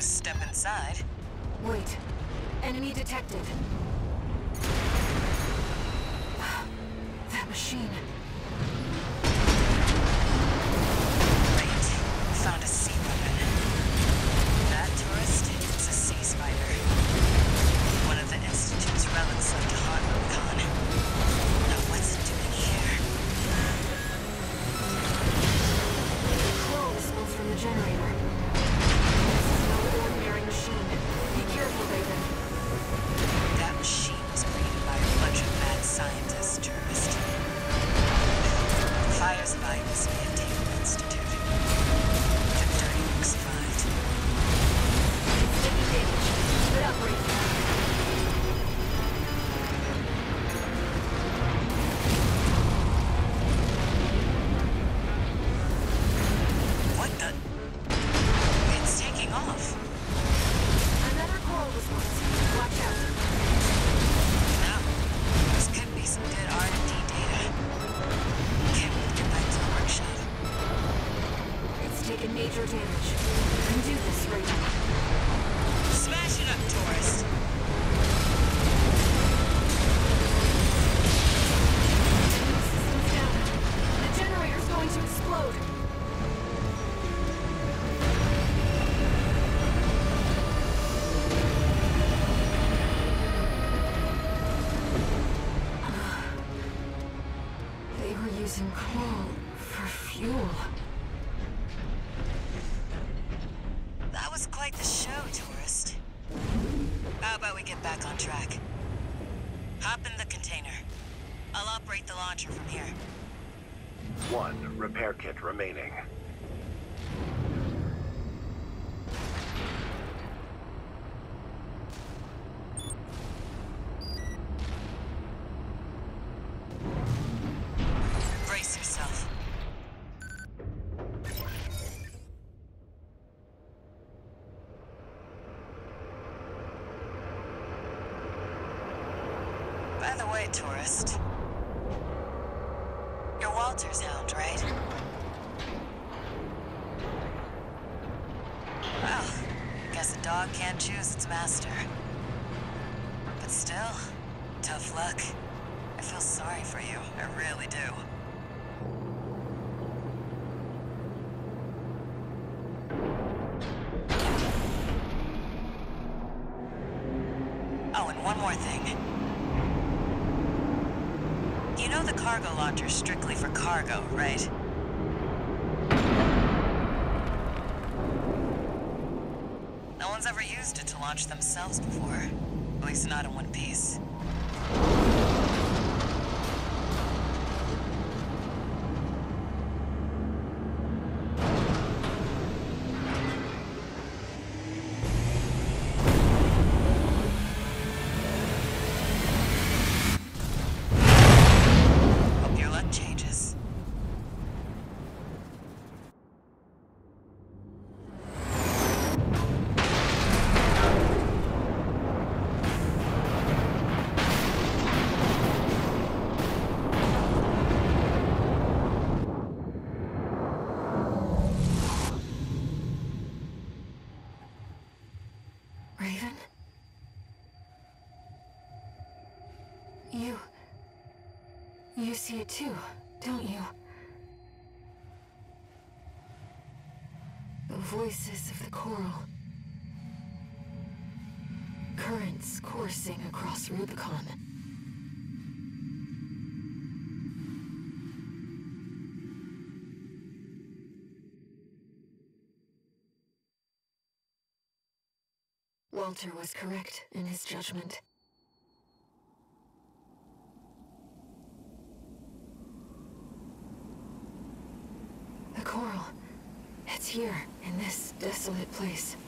step inside. Wait. Enemy detected. That machine. Great. Found a sea weapon. That tourist, it's a sea spider. One of the Institute's relics left to haunt Rubicon. Now what's it doing here? Crawl smells from the generator. This is no ordinary machine. Be careful, Raven. That machine was created by a bunch of mad scientists, tourist. Fires of IMC at Dayton Institute. The dirty work survived. It's taking damage. Split up, Raven. What the? It's taking off. Another coral was marked. Watch out. Now, this could be some good R&D data. Can't wait to get back to the workshop. It's taken major damage. You can do this, Raven. Smash it up, tourist. Systems down. The generator's going to explode. They were using coal for fuel. That was quite the show, tourist. How about we get back on track? Hop in the container. I'll operate the launcher from here. One repair kit remaining. Brace yourself. By the way, tourist. You're Walter's hound, right? Well, guess a dog can't choose its master. But still, tough luck. I feel sorry for you, I really do. Oh, and one more thing. You know the cargo launcher's strictly for cargo, right? No one's ever used it to launch themselves before. At least not in one piece. Hope your luck changes. Raven? You see it too, don't you? The voices of the coral. Currents coursing across Rubicon. Walter was correct in his judgment. The coral. It's here, in this desolate place.